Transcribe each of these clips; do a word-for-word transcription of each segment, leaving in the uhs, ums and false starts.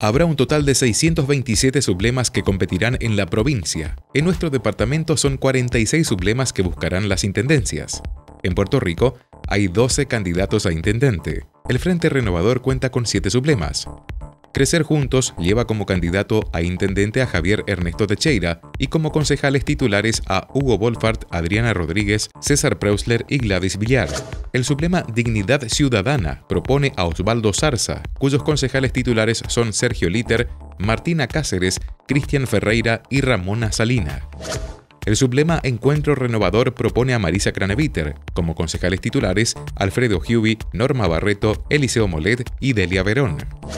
Habrá un total de seiscientos veintisiete sublemas que competirán en la provincia. En nuestro departamento son cuarenta y seis sublemas que buscarán las intendencias. En Puerto Rico hay doce candidatos a intendente. El Frente Renovador cuenta con siete sublemas. Crecer Juntos lleva como candidato a intendente a Javier Ernesto Teixeira y como concejales titulares a Hugo Bolfart, Adriana Rodríguez, César Preusler y Gladys Villar. El sublema Dignidad Ciudadana propone a Osvaldo Zarza, cuyos concejales titulares son Sergio Liter, Martina Cáceres, Cristian Ferreira y Ramona Salina. El sublema Encuentro Renovador propone a Marisa Craneviter, como concejales titulares Alfredo Huby, Norma Barreto, Eliseo Molet y Delia Verón.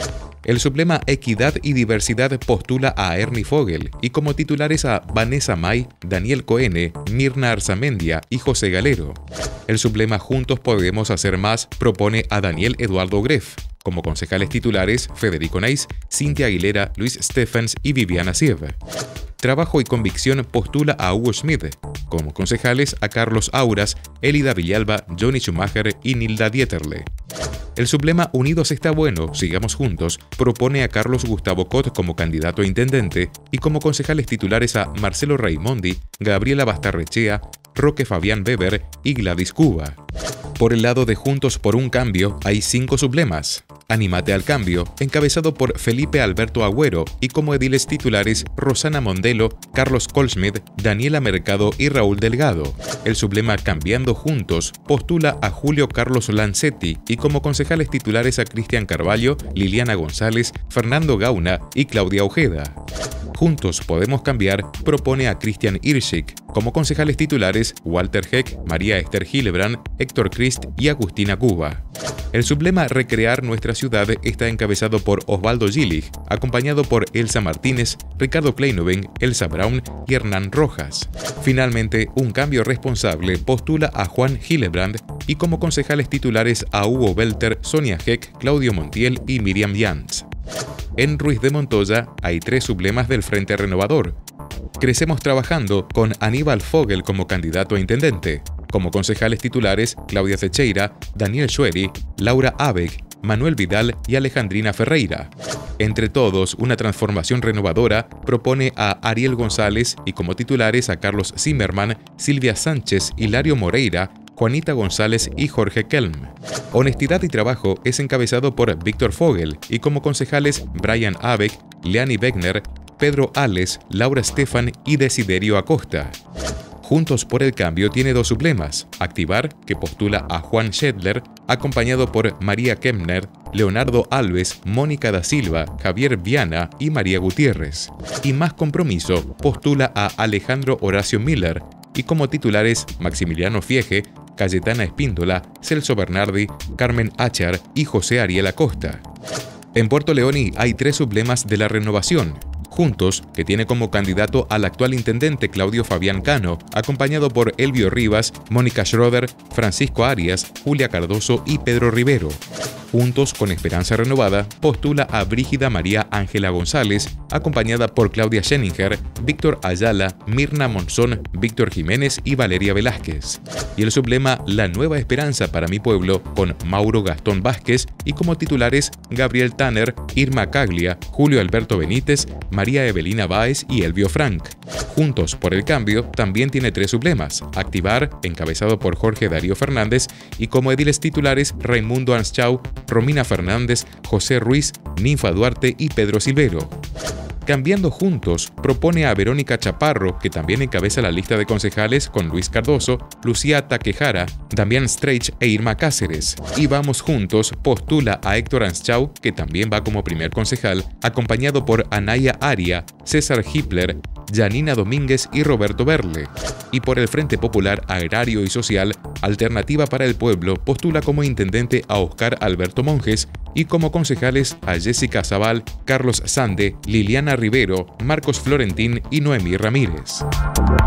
El sublema Equidad y Diversidad postula a Ernie Fogel y como titulares a Vanessa May, Daniel Cohene, Mirna Arzamendia y José Galero. El sublema Juntos Podemos Hacer Más propone a Daniel Eduardo Greff, como concejales titulares Federico Neis, Cintia Aguilera, Luis Stephens y Viviana Siev. Trabajo y Convicción postula a Hugo Schmidt, como concejales a Carlos Auras, Elida Villalba, Johnny Schumacher y Nilda Dieterle. El sublema Unidos está bueno, sigamos juntos, propone a Carlos Gustavo Cot como candidato a intendente y como concejales titulares a Marcelo Raimondi, Gabriela Bastarrechea, Roque Fabián Weber y Gladys Cuba. Por el lado de Juntos por un Cambio hay cinco sublemas. Anímate al Cambio, encabezado por Felipe Alberto Agüero y como ediles titulares Rosana Mondelo, Carlos Colschmidt, Daniela Mercado y Raúl Delgado. El sublema Cambiando Juntos postula a Julio Carlos Lancetti y como concejales titulares a Cristian Carvalho, Liliana González, Fernando Gauna y Claudia Ojeda. Juntos Podemos Cambiar propone a Christian Irschik, como concejales titulares Walter Heck, María Esther Gilebran, Héctor Christ y Agustina Cuba. El sublema Recrear Nuestra Ciudad está encabezado por Osvaldo Gillig, acompañado por Elsa Martínez, Ricardo Kleinoven, Elsa Brown y Hernán Rojas. Finalmente, Un Cambio Responsable postula a Juan Gillibrand y como concejales titulares a Hugo Belter, Sonia Heck, Claudio Montiel y Miriam Jans. En Ruiz de Montoya hay tres sublemas del Frente Renovador. Crecemos Trabajando con Aníbal Fogel como candidato a intendente. Como concejales titulares Claudia Teixeira, Daniel Schueri, Laura Abeck, Manuel Vidal y Alejandrina Ferreira. Entre Todos, Una Transformación Renovadora propone a Ariel González y como titulares a Carlos Zimmerman, Silvia Sánchez, Hilario Moreira, Juanita González y Jorge Kelm. Honestidad y Trabajo es encabezado por Víctor Fogel y como concejales Brian Abeck, Leani Wegner, Pedro Ales, Laura Stefan y Desiderio Acosta. Juntos por el Cambio tiene dos sublemas, Activar, que postula a Juan Schedler, acompañado por María Kemner, Leonardo Alves, Mónica da Silva, Javier Viana y María Gutiérrez. Y Más Compromiso postula a Alejandro Horacio Miller, y como titulares Maximiliano Fiege, Cayetana Espíndola, Celso Bernardi, Carmen Achar y José Ariel Acosta. En Puerto Leoni hay tres sublemas de la renovación. Juntos, que tiene como candidato al actual intendente Claudio Fabián Cano, acompañado por Elvio Rivas, Mónica Schroeder, Francisco Arias, Julia Cardoso y Pedro Rivero. Juntos con Esperanza Renovada postula a Brígida María Ángela González, acompañada por Claudia Scheninger, Víctor Ayala, Mirna Monzón, Víctor Jiménez y Valeria Velázquez. Y el sublema La Nueva Esperanza para mi pueblo con Mauro Gastón Vázquez y como titulares Gabriel Tanner, Irma Caglia, Julio Alberto Benítez, María Evelina Báez y Elvio Frank. Juntos por el Cambio también tiene tres sublemas, Activar, encabezado por Jorge Darío Fernández y como ediles titulares Raimundo Anschau, Romina Fernández, José Ruiz, Ninfa Duarte y Pedro Silvero. Cambiando Juntos propone a Verónica Chaparro, que también encabeza la lista de concejales con Luis Cardoso, Lucía Takehara, Damián Streich e Irma Cáceres. Y Vamos Juntos postula a Héctor Anschau, que también va como primer concejal, acompañado por Anaya Aria, César Hippler, Janina Domínguez y Roberto Berle. Y por el Frente Popular Agrario y Social, Alternativa para el Pueblo postula como intendente a Oscar Alberto Monjes y como concejales a Jessica Zaval, Carlos Sande, Liliana Rivero, Marcos Florentín y Noemí Ramírez.